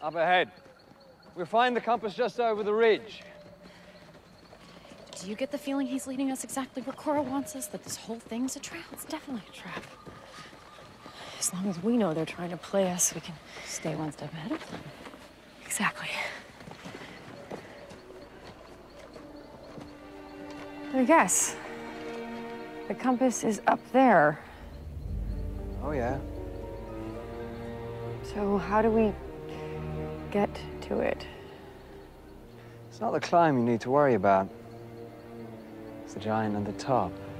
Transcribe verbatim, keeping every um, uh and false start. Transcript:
Up ahead. We'll find the compass just over the ridge. Do you get the feeling he's leading us exactly where Cora wants us? That this whole thing's a trap? It's definitely a trap. As long as we know they're trying to play us, we can stay one step ahead of them. Exactly. I guess. The compass is up there. Oh, yeah. So how do we get to it? It's not the climb you need to worry about. It's the giant at the top.